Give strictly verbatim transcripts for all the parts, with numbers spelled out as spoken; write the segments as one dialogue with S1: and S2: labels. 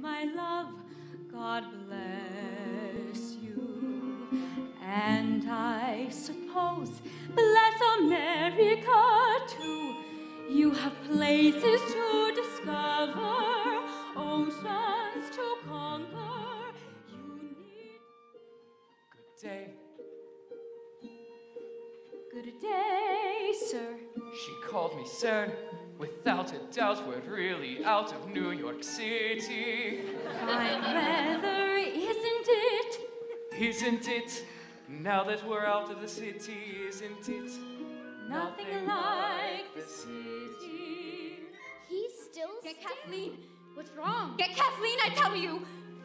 S1: my love, God bless you. And I suppose, bless America too. You have places to discover, oceans to conquer. You need...
S2: Good day.
S1: Good day, sir.
S2: She called me sir. Without a doubt, we're really out of New York City.
S1: Fine weather, isn't it?
S2: Isn't it? Now that we're out of the city, isn't it?
S1: Nothing, Nothing like the city.
S3: He's still
S4: Get
S3: still.
S4: Kathleen.
S3: What's wrong?
S4: Get Kathleen, I tell you.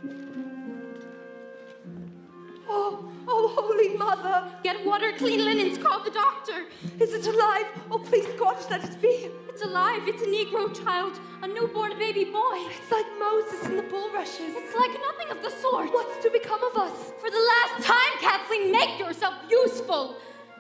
S5: Oh, oh, Holy Mother!
S4: Get water, clean linens, call the doctor.
S5: Is it alive? Oh, please, God, let it be.
S4: It's alive. It's a Negro child, a newborn baby boy.
S5: It's like Moses in the bulrushes.
S4: It's like nothing of the sort.
S5: What's to become of us?
S4: For the last time, Kathleen, make yourself useful.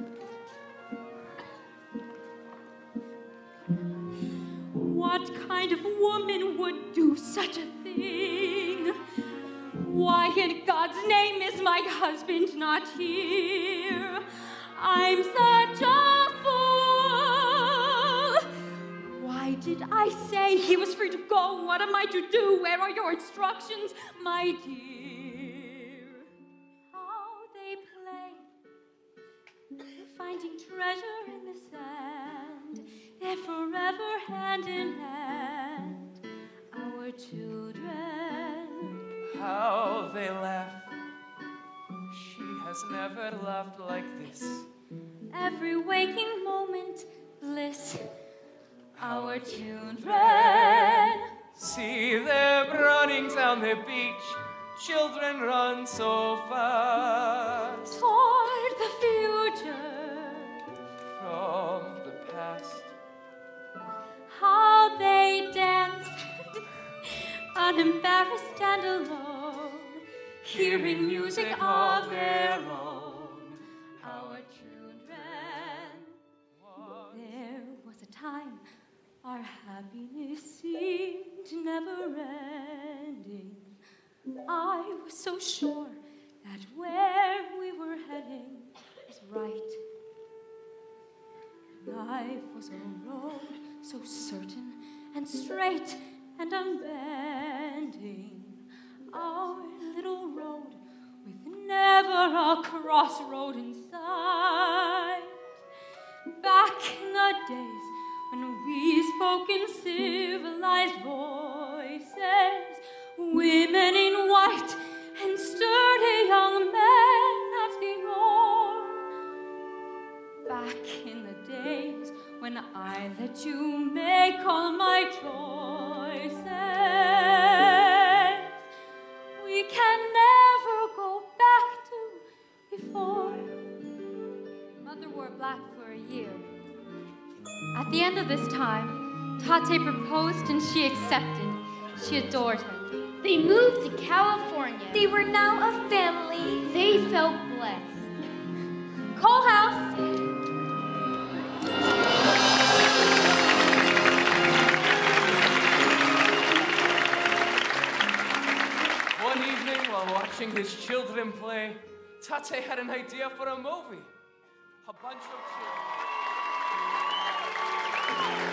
S1: What kind of woman would do such a thing? Why in God's name is my husband not here? I'm such a fool. Why did I say he was free to go? What am I to do? Where are your instructions, my dear? How they play, finding treasure in the sand. They're forever hand in hand, our children.
S2: How they laugh. She has never laughed like this.
S1: Every waking moment, bliss, our children.
S2: See them running down the beach. Children run so fast.
S1: Toward the future.
S2: From the past.
S1: How they dance, unembarrassed and alone, hearing music of their own, our children. There was a time our happiness seemed never ending. I was so sure that where we were heading was right. Life was a road so certain and straight and unbending, our little road with never a crossroad in sight. Back in the days when we spoke in civilized voices, women in white and sturdy young men at the oar. Back in the days when I let you make all my choices, we can never go back to before.
S4: Mother wore black for a year. At the end of this time, Tate proposed and she accepted. She adored him.
S3: They moved to California.
S4: They were now a family.
S3: They felt blessed.
S4: Cole House.
S2: One evening, while watching his children play, Tate had an idea for a movie. A bunch of children.